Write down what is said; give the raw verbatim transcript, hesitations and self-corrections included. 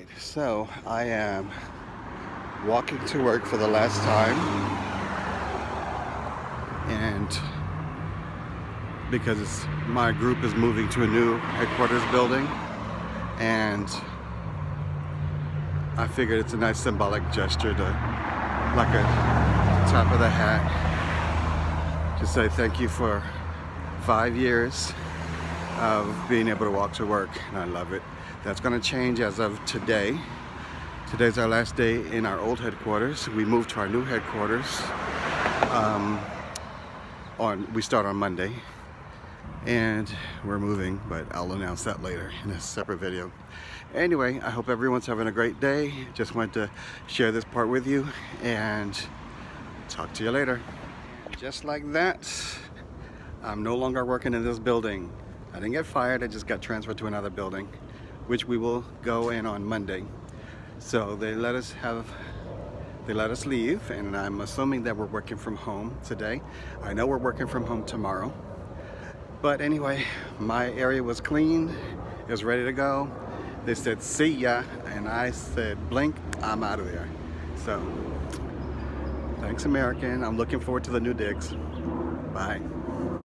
So I am walking to work for the last time, and because my group is moving to a new headquarters building, and I figured it's a nice symbolic gesture to, like a top of the hat, to say thank you for five years of being able to walk to work, and I love it. That's going to change as of today. Today's our last day in our old headquarters. We moved to our new headquarters. Um, on we start on Monday, and we're moving, but I'll announce that later in a separate video. Anyway, I hope everyone's having a great day. Just wanted to share this part with you, and talk to you later. Just like that, I'm no longer working in this building. I didn't get fired, I just got transferred to another building, which we will go in on Monday. So they let us have, they let us leave, and I'm assuming that we're working from home today. I know we're working from home tomorrow. But anyway, my area was cleaned, it was ready to go. They said, see ya, and I said, blink, I'm out of there. So, thanks American, I'm looking forward to the new digs. Bye.